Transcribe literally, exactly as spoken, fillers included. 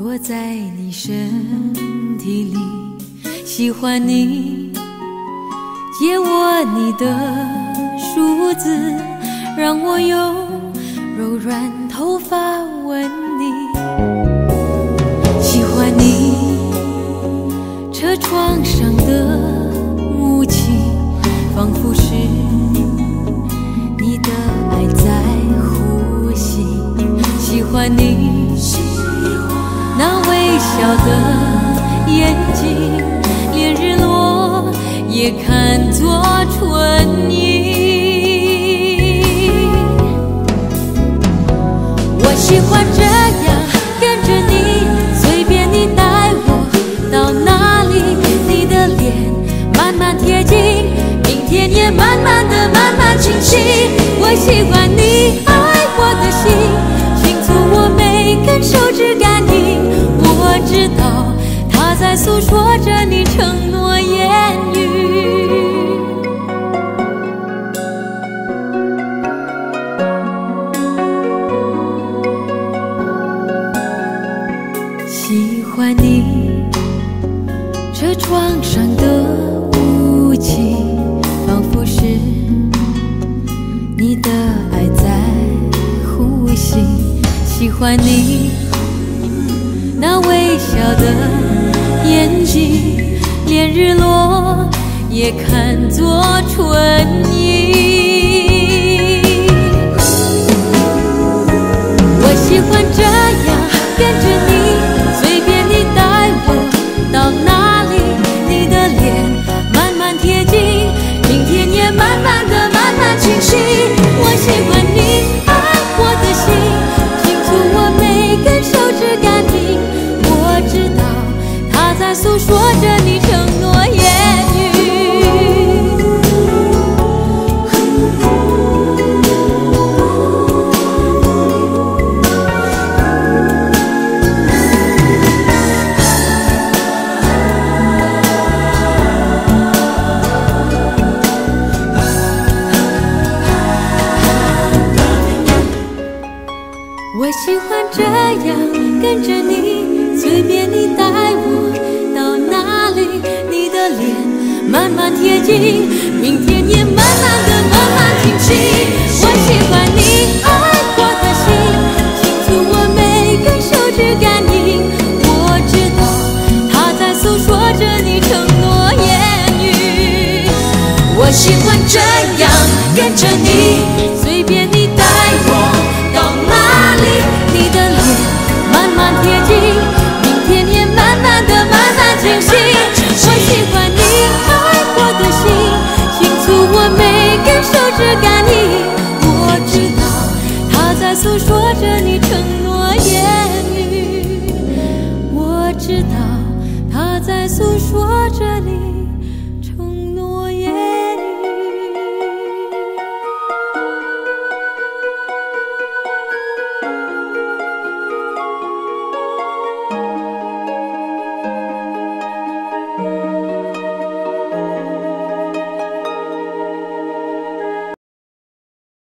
躲在你身体里，喜欢你借我你的梳子，让我用柔软头发吻你。喜欢你车窗上的雾气，仿佛是你的爱在呼吸。喜欢你那微笑的眼睛，连日落也看作春意。我喜欢这样跟着你，随便你带我到哪里，你的脸慢慢贴近，明天也慢慢的慢慢清晰。我喜欢你爱我的心，倾诉我每根手指感应。我知道它在诉说着你承诺言语。喜欢你车窗上的雾气，仿佛是你的爱在呼吸。喜欢你那微笑的眼睛，连日落也看作春意。我喜欢这样跟着你，随便你带我到哪里，你的脸慢慢贴近，明天也慢慢的慢慢清晰。我喜欢你爱我的心，倾诉我每根手指感应。我知道它在诉说着你承诺言语。我喜欢这样跟着你，随便你带我到哪里，你的脸慢慢贴近，明天也慢慢的慢慢清晰。我喜欢你爱我的心，倾诉我每根手指感应。我知道它在诉说着你承诺言语。我喜欢这样跟着你，随便